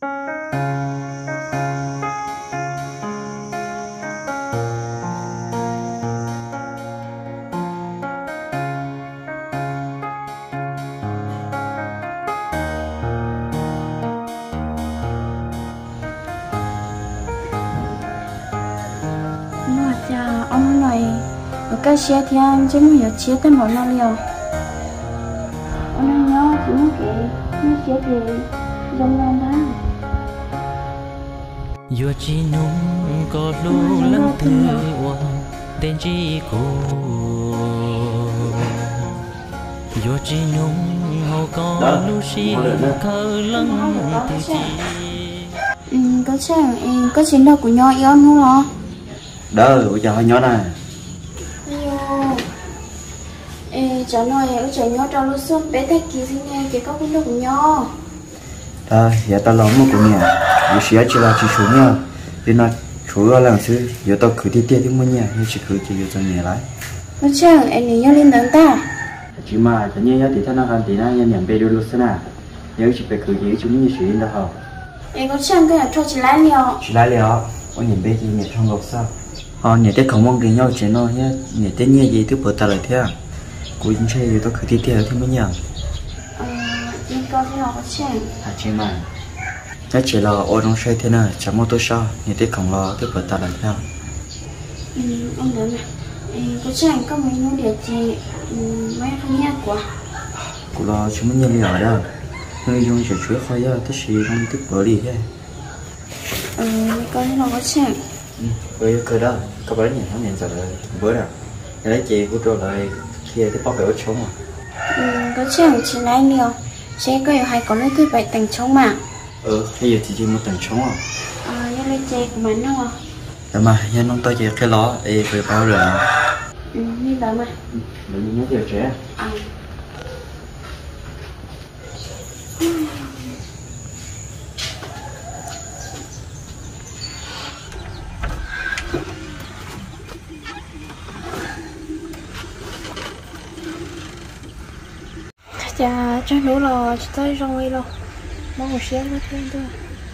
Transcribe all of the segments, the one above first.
Dạ, ông này ở cái xe thì anh chứ không hiểu chia tên bọn nó liều. Ông này nhớ chỉ muốn kể nó xe thì giống nhau đó. Yo chỉ nung có lu lăng thừa tên chỉ cô. Yo chỉ nung hậu có lu xí khờ lăng từ chỉ. Có chẳng có chiến đấu của nhau yêu không hả? Đó, ủa giờ nhớ nè. Cháu nói ở cháu nhớ trong lúc xuân bé thạch kỳ sinh nghe chỉ có chiến đấu của nhau. Giờ tao lòng một của nhà, giờ xíu chỉ là chỉ số nha. Vì nó số là làm sư, giờ tao cứ đi thì mua nhà, nhưng chỉ cứ chỉ cho nhà lại. Có chẳng em nhớ lên đến ta. Chỉ mà cho nhớ thì thằng nào hàng tí nào nhận về luôn xem nào. Nhớ chỉ phải cứ giữ chúng như chuyện đó hả? Em có chẳng cái là cho chị lái liều. Chỉ lái liều, có nhìn về thì nhận trong góc sao? Nhà tết không mong cái nhau chuyện nó nhé, nhà tết nhé gì thứ bữa ta lại thế à? Cô chính chơi tao cứ đi thì mới nhận. Nhưng con thì họ có chẳng. Chỉ mà nó chỉ là ô trong xe thế này, chẳng mua tôi sao, nhà tết không lo thứ bữa ta lại thế à? Ông nhớ này, có chẳng có mấy nụ địa thì mấy không nhát quá. Cô lo chúng mới nhận liều đó, người dùng chỉ chuối khoai đó, tất nhiên không thích bữa đi thế. Con thì họ có chẳng. Với cái đó, các bạn nhìn thấy nhận ra là bữa nào, lấy chị của tôi lại kia cái bóc béo trống à? Có chẳng chỉ lái liều, sẽ có hay có lấy thứ bảy tầng trống mà. Bây giờ thì chỉ một tầng trống à? Nhưng lấy chè của mình đâu à? Mà, nhân ông tôi chỉ cái ló, phải bao rồi. Như đó mà. Mình nhớ điều trẻ. Chà, chắc đủ rồi, tới rồi luôn. Món một xíu nữa thêm thôi.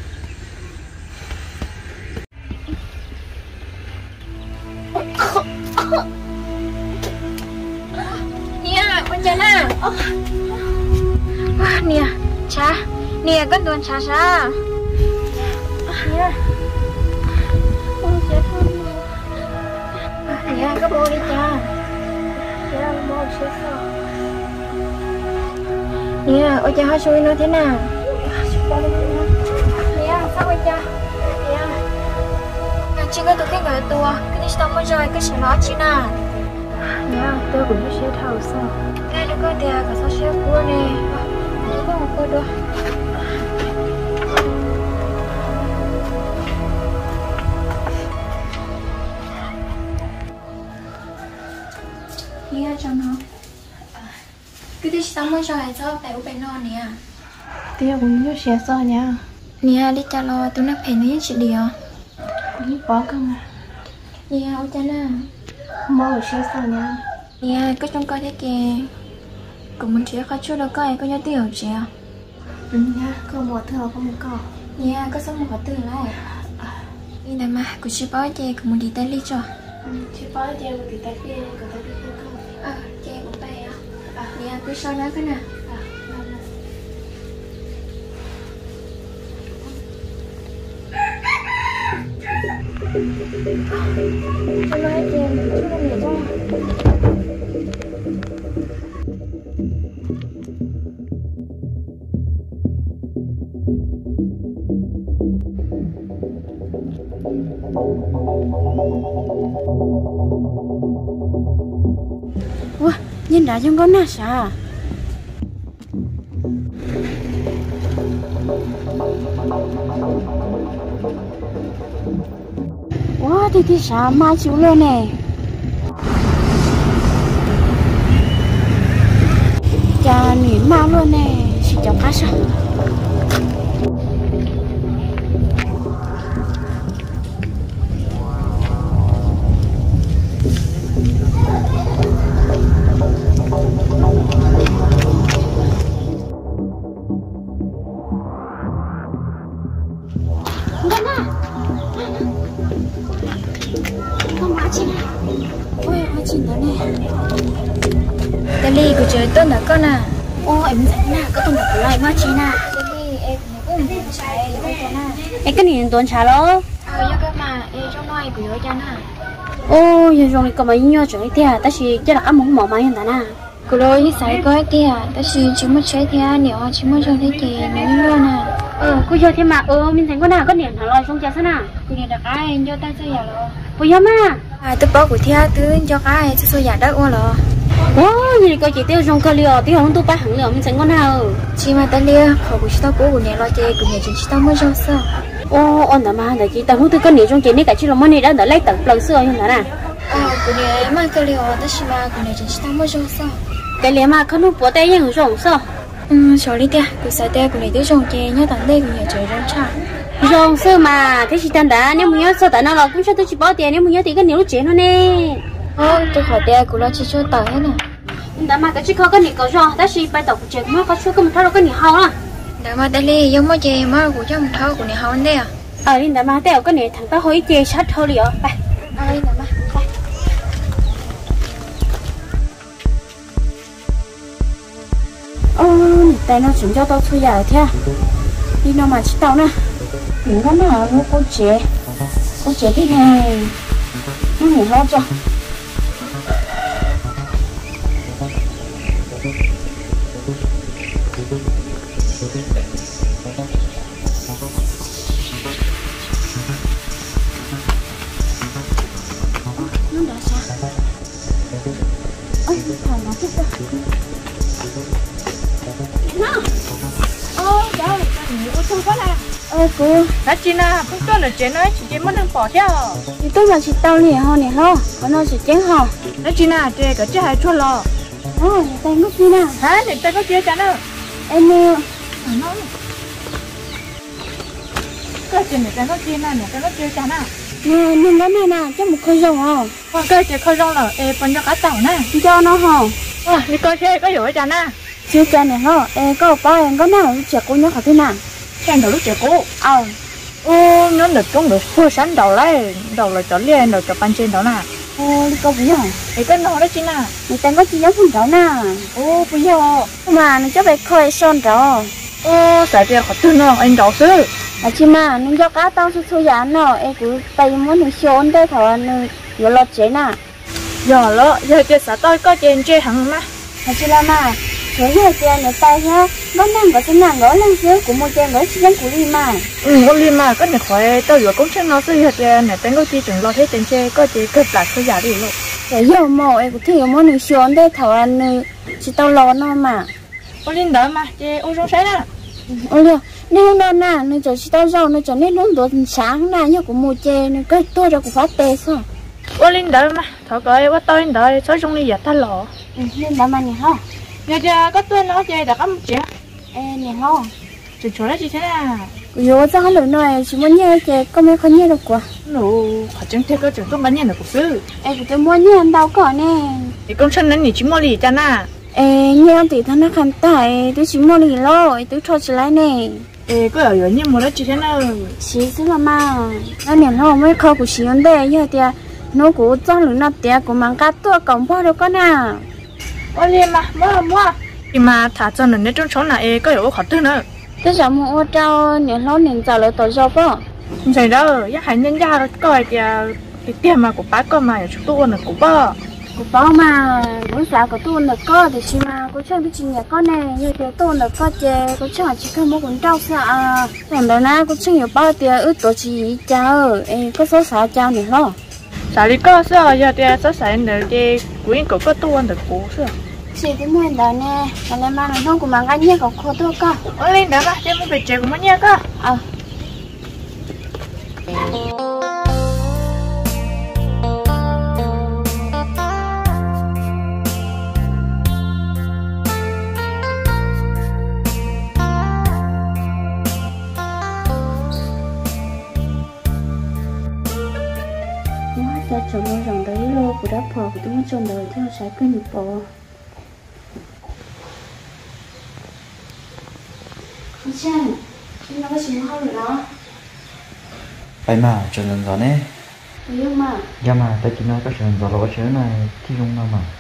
Nia, con chà nè. Nia, cha. Nia, con tuần cha cha. Nia. Con chết không? Nia, có bố đi cha. Cha, bố chết sao? Nia, ôi cha hỏi xui nó thế nào? Nia, sao vậy cha? Nia. Chị có tôi cái người tua, cái đi xong mới rồi, cái chuyện đó chị nào? Nia, tôi cũng có xe thầu sao? Cái đó có tiền, có sao xe cua nè. Chỉ có một cô đua. Nia, chào nó. Cái đi xong mới rồi sao tại bên non nè. Tiêu cũng như xe sao nha. Nè đi cha lo tôi nắp phèn với chị điều. Cũng bỏ không à. Nè ô cha nè. Mơ xe sao nha. Nè cứ trong coi thế kìa. Cũng muốn chia khai chút đâu coi có nhớ tiêu chị à. Nha có một thừa có một cỏ. Nè có sống một quả từ lại. Đi này mà của chị bói chị cũng muốn đi tay ly cho. Chị bói chị muốn đi tay ly có tay ly không? Chị cũng tay à. Nè cứ sau đó cái nè. Cho nói em chút không để cho. Ủa, nhìn đã trong con nè sao? Wow, thì sao mà chịu lên nè. Chà nỉ mà luôn nè, chỉ cho cá sao. chị ôi hoa chị đó nè đây li của trời tôi là con à ô em thấy nè có tôi một cái loại hoa chị nè đây li em cũng muốn chạy ôi con à em cái này tuần trả lo do các mà em trong nói của yo cha nè ô giờ rồi còn mấy nhiêu chỗ thế à ta chỉ cho là ăn món mỏ mà hiện tại nè cô lôi như sải coi thế à ta chỉ muốn chơi thế à nếu chỉ muốn chơi thế thì nó luôn à cô cho thế mà mình thấy con nào có niệm thằng lo xong cha sao nào cô nhìn được ai cho ta chơi giờ rồi cô nhớ mà tôi bảo của thế thứ cho cái cho số giả đất ô rồi ô gì coi chị tiêu trong cơ liều tiêu không tôi ba hàng liều mình thấy con nào chị mà ta liều khẩu của chị tao của nhà lo chơi của nhà chị tao mới cho sao ô ông đã mà để chị tao không tôi có niệm trong chị này cả chị là món này đã lấy tận lần xưa như thế nào của nhà mà cái liều ta chỉ mà của nhà chị tao mới cho sao cái liều mà không có tay nhưng không sao cho đi tia của sai tia của nhà tôi trồng chè nhớ tận đây của nhà trời rất cha rong xưa mà thế chị tan đã nếu muốn nhớ sao tại nó là cũng cho tôi chỉ bỏ tiền nếu muốn nhớ thì cái nhiều chuyện nó nè tôi khỏi tia của nó chỉ cho tờ hết nè đã mà cái chiếc khó cái này có do ta chỉ bài tập chuyện mà có chút cái một thao cái này hao à đã mà đây li giống mấy chè mà của cho một thao của này hao đây à đi đã mà tao cái này thằng ta hỏi chè sát thôi đi à đi đã mà tại nó chuyển cho tao thôi dài thế đi nào mà chỉ tao nè những cái nào nó có trẻ thế này nó ngủ lo cho nó đã sao ôi thằng nó thích cô đã chi na cũng cho là chuyện nói chị muốn ăn bỏ theo thì tôi là chị tao nè ho có nó chỉ chén ho đã chi na chị cái chứ hay chua lò người ta ngốc đi nè hả người ta có chia chắn đâu em nè nó cái chuyện người ta có chia na người ta có chia chắn à nè nên đó nè cho một khơi rong hò con cái chị khơi rong là em phân cho cá tàu nè cho nó hò đi coi chơi có hiểu chắn à chưa cha này ho em có bao em có nào trẻ cô nhớ khỏi thế nào xem đầu lúc trẻ cô nó được cũng được phơi sáng đầu là trở liền đầu trở ban trên đó nè đi câu bây giờ thì cái nó đó chị nè người ta có chỉ giống phun đó nè bây giờ mà nó cho bé khơi son đó tại vì họ tư nó anh đầu sư à chị mà nó cho cá tao xui giá nó em cứ tay muốn nó xôn đây thôi nó giờ lọt chế nè giờ chơi xã tôi có trên chơi hằng mà à chị làm mà rồi giờ chơi nó tay ha nó đang có cái nàng gõ lên dưới của một chơi gõ chỉ giống của đi mà con đi mà cái này khỏi tôi vừa cũng chẳng nó sư giờ chơi này tên có chi chừng lo thế tên chơi có chỉ cướp lại số giả đi luôn rồi giờ mò em cũng thấy muốn nó xôn đây thôi anh chỉ tao lo nó mà con linh đỡ mà chơi ô rong sáng nè ôi giờ nếu nó nè nó cho chỉ tao rau nó cho nên nó đồ sáng nè như của một chơi nó cái tôi ra cũng phát tê sao ô linh đỡ mà thọ coi quá tôi đợi số trong đi giờ ta lọ nên đã mà nè ha giờ chơi có tôi nó chơi đã có một chuyện nè ha chuyện chỗ đó chị thế nào yo sao không được nói chỉ muốn nhớ chơi có mấy con nhớ được quá nụ họ chẳng thấy có chuyện tôi bán nhờ được của sư em cũng tôi muốn nhớ đâu có nè thì con chân nên nhỉ chỉ mua lì cha na nhớ thì thằng nó khăn tay tôi chỉ mua lì lo tôi cho chị lại nè có ở như một đó chị thế nào chị xí là mà nó niệm nó mới khâu của chị vấn đề như thế nó cũng cho lửa nắp tiệt của mang cá tua cổng bao được con nào ô liền mà mua thì mà thả cho nó trong chỗ này có hiểu khó tư nữa tôi sợ mua ô trâu niệm nó niệm giờ lại tổ dọc á không phải đâu giá hải nhân gia coi cái tiền mà của bác con mà chúng tôi là của bơ của bao mà muốn sao của tôi là có thì chỉ mà có chơi với chị nhà con này như thế tôi là có chơi có chơi chỉ cần một con trâu sao còn đó na có chơi nhiều bao tiền ước tổ chỉ cháu có số sáu cháu này lo sao đi có sao giờ thì số sáu nữa thì quyển của có tôi được của sao chị thì muốn đó nè còn mà nó của mang anh nhé có khô tôi cơ ô lên đó mà chứ muốn về chơi của mình nhé cơ ta chọn nó rằng đấy lô của đá phở của tôi muốn chọn đời theo trái cây nhịp bò không chăng nó có gì hơn nữa phải mà cho nên đó nè Nhưng mà dạ mà tại chị nói có chuyện rồi là chuyện này thì không đâu mà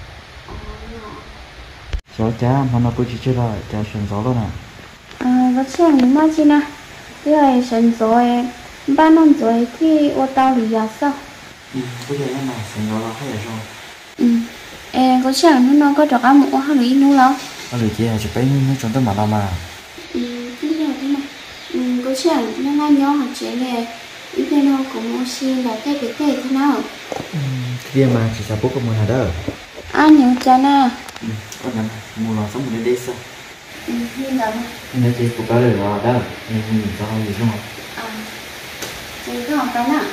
cháu cha mà nó cứ chỉ chơi là cha chuyện rồi đó nè có chuyện mà chị nè cái này chuyện rồi 3 năm rồi thì ô tao lý do sao bây giờ mà chuyện rồi là hay là sao có chuyện nó có được ăn một hai lý nữa đâu lười chị chỉ phải nó chọn tới mà đâu mà cái gì thế này có chuyện nó ngay nhỏ hả chị này ít đây nó cũng xin là cái thế nào thì mà chỉ sao bố của mình là đó anh nhớ cha nè có nhận mua là sống mình đi sao như là nên chị cũng có lời rồi đó nên mình cho gì không chị có học cái nào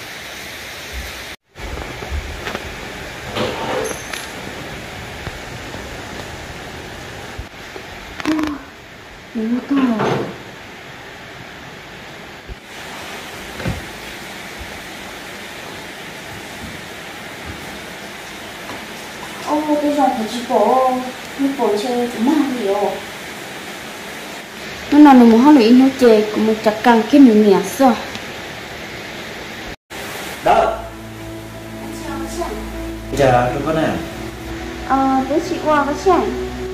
đúng rồi cái dòng của chị bộ như bộ chơi cũng mang nhiều nó nằm một hai lưỡi nó chơi cũng một chặt càng cái miếng nhẹ sao đó giờ tôi có nè bố chị qua có chảy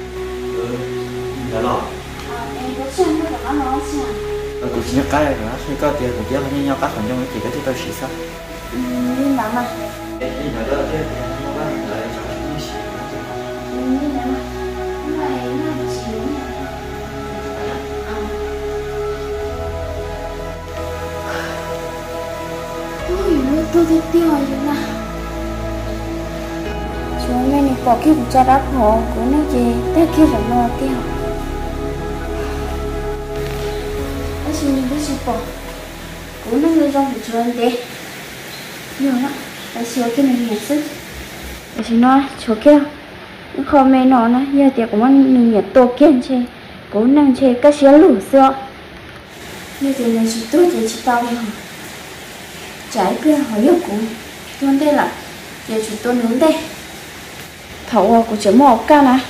dạ lo em có chảy nó có nó chảy tôi chỉ nhắc cái rồi đó khi có tiền cũng chỉ như nhau các phần trong cái gì đó thì tôi sẽ sao nhưng mà đi nhà đó chứ không có lại cho nó xì như thế mà này nó chỉ tôi thấy tiêu rồi nè chúng mình bỏ cái cục trà đá họ của nó gì tới kia rồi nó tiêu cái gì mình biết bỏ của nó người trong của chúng đi nhiều lắm tại sao cái này nhiệt sức để chúng nó chỗ kia không mấy nó giờ thì cũng ăn nhiệt tô kiên chơi cũng năng chơi các xé lủ xưa như thế này chỉ tôi chỉ tao thôi trái kia hỏi yêu cũng tuôn đây là giờ chúng tôi nướng đây thầu của chấm mỏ ca nè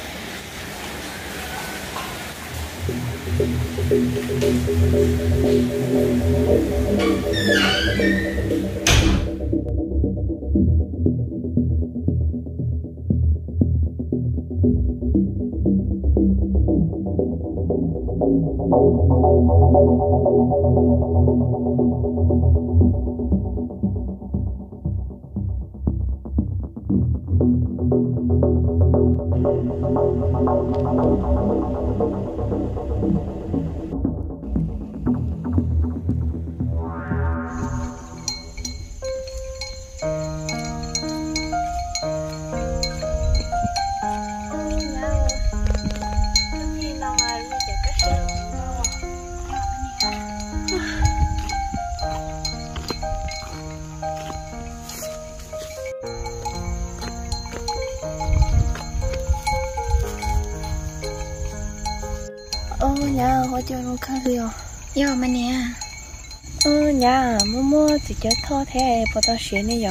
nhà họ cho nó khá liều giờ mà nè nhà mua chỉ cho thọ thế bỏ tao xuyên này giờ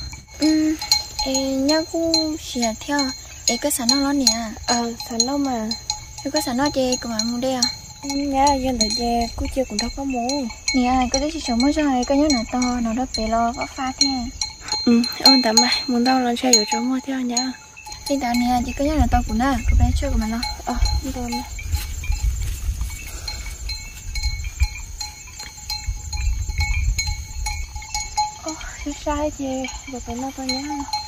em nhớ cũng xuyên theo em có sẵn nó nè sẵn đâu mà em có sẵn nó chơi của bạn mua đây à nhà dân thời gian cứ chơi cũng đâu có mua nè có cái gì sống mới rồi có nhớ là to nó đó bé lo có pha thế ơn tạm mày muốn đâu lần chơi cho mua theo nha đi tao nè chỉ có nhớ là to của nó của bé chơi của mày lo đi đâu nè sai chị rồi phải nó tôi nhá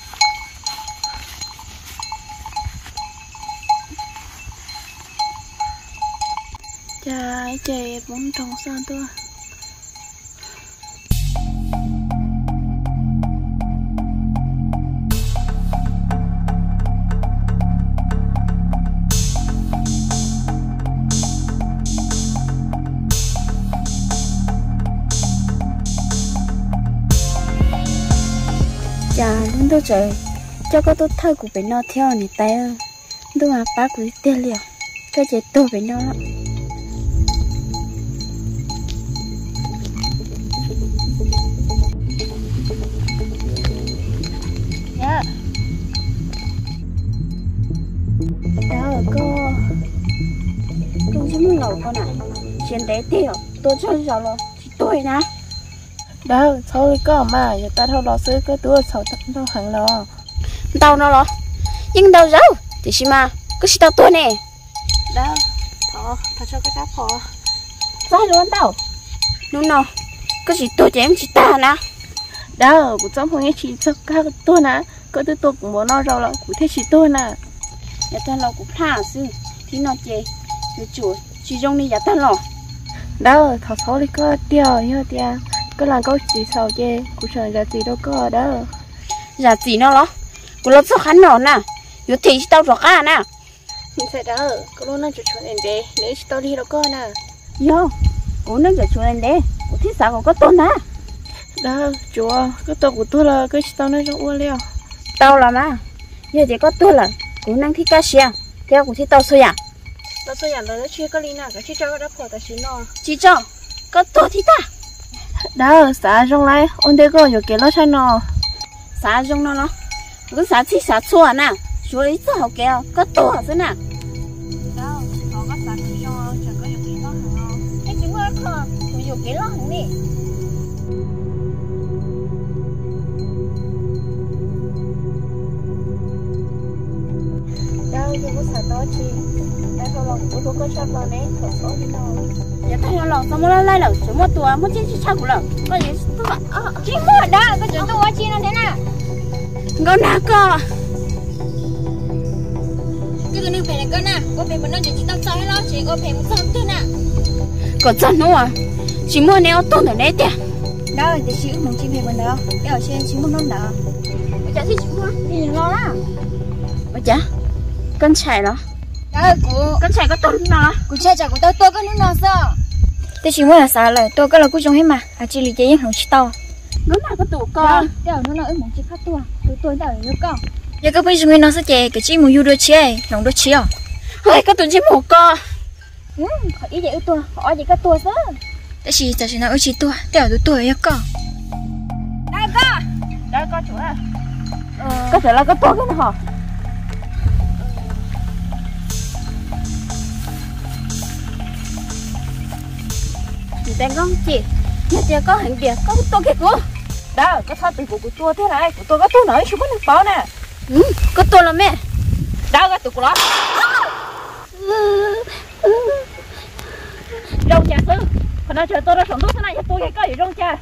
chị muốn trồng sao tôi đến tôi chơi cho có tôi thay của bên nó theo này tay tôi mà bác của tiền liền cái chế tôi bên nó lắm nha đó cô chỉ muốn lẩu con này chuyện đấy tiêu tôi cho rồi chỉ tôi nè đó thôi có mà giờ ta thâu lò xứ cái túi sầu tao hẳn lò tao nó lo nhưng tao rau thì xí mà cứ xí tao tôi nè đó thọ cho cái cá phò sai luôn tao nó nó cứ xí tôi chém xí ta nè đó cũng giống như chị cho các tôi nè có tôi cũng muốn nó rồi là cũng thế chị tôi nè giờ tao lo cũng thả sư thì nó chê rồi chủ chỉ dùng đi giờ tao lo đó thọ số đi có tiêu như tiêu có làm câu gì sao chứ cũng sợ là gì đâu có đó giờ gì nó lo cũng lo cho hắn nó nè rồi thì tao rõ cả nè nhưng sẽ đó có lúc nó chủ chuyện này để nếu tao đi đâu có nè yo cũng nó giờ chuyện này để cũng thích sao có tôn nè đó chúa cái tổ của tôi là cái tao nói trong uo leo tao là mà giờ thì có tôi là cũng năng thích cá xia theo cũng thích tao xôi à tao xôi à nó chưa có ly nào cái chỉ cho cái đắp phở ta xí nó chỉ cho có tôi thích ta đó xã trong lại ông đây có nhiều cái lo cho nó xã trong nó cứ xã thích xã xua nè chúa lấy sao kêu có tôi ở thế nè đó nó có xã cái cho chẳng có nhiều cái lo hả cái chúng nó có nhiều cái lo hả nè đâu nhưng có xã đó chi đây thôi lòng của có chấp lo nè thở số đi đâu giờ tao lo sao mà lại là số một tuổi một chiếc chắc của lợn có gì tôi chỉ mua đó có chuyện tôi chi nó thế nào con nào co cái nước phải là con nào có phải mình nói chuyện tao sao lo chỉ có phải một trăm thôi nè còn chân nữa à chỉ mua neo tôn ở đấy tiền đâu thì chỉ muốn chi về mình đâu cái ở trên chỉ muốn nón đỡ bây giờ thì chỉ mua thì lo啦bây giờ con chạy đó đó của con chạy có tôn nó của cha chả của tao tôi có nước nó sao tôi chỉ muốn là sao lại tôi có là cuối trong hết mà à chỉ lý giải không chỉ tao nó nào có tủ con đâu nó nói muốn chỉ phát tôi đâu nó con giờ có bây giờ nó sẽ chạy cái chỉ muốn yêu đôi chế lòng đôi chế à ơi có tủ chỉ một con khỏi ý vậy tôi hỏi gì có tôi chứ tôi chỉ nói chỉ tôi tiểu tôi ya con đây con chủ à có thể là có tôi cái nào chị tên con chị nhà chị có hình gì có tôi cái của đó có thay từ của tôi thế này của tôi có tôi nói chú có được bao nè có tôi là mẹ đó cái từ của nó rong cha sư còn nó chờ tôi ra sống tốt thế này tôi cái có gì rong cha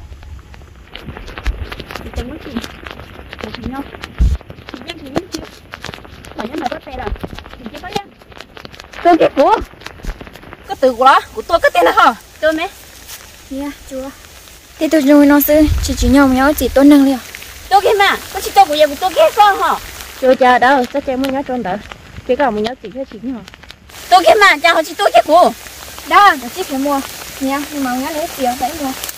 chị tên chị chị nhau chị chứ mà nhớ là có tên là chị chưa có nhá tôi cái của cái từ của nó của tôi cái tên là hả tôi mẹ yeah chúa thì tôi nuôi nó sư chỉ nhau chỉ tôi nâng liền tôi cái mà có chỉ tôi của em tôi cái con hả chưa cha đâu chắc cha mới nhớ trốn đỡ cái cả mình nhớ chỉ cái chính hả tôi cái mà cha họ chỉ tôi cái của đó là chiếc phải mua nha nhưng mà nhớ lấy tiền phải mua